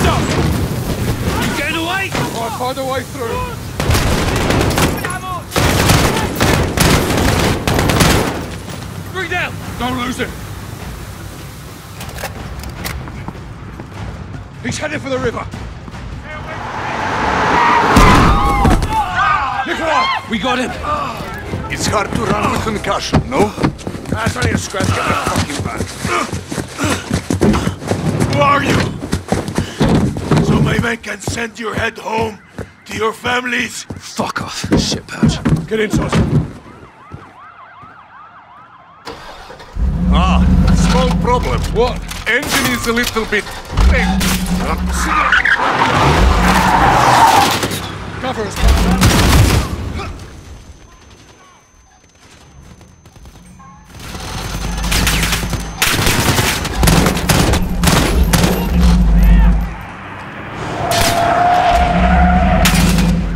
You getting away? I'll find a way through. Three down! Don't lose him. He's heading for the river. Nikolai! We got him! It's hard to run with concussion, no? That's only a scratch. Get the fucking back. Who are you? So my men can send your head home to your families. Fuck off, shitpouch. Get inside. Small problem. What? Engine is a little bit... Cover us.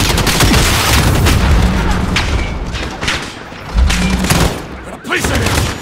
Police are here!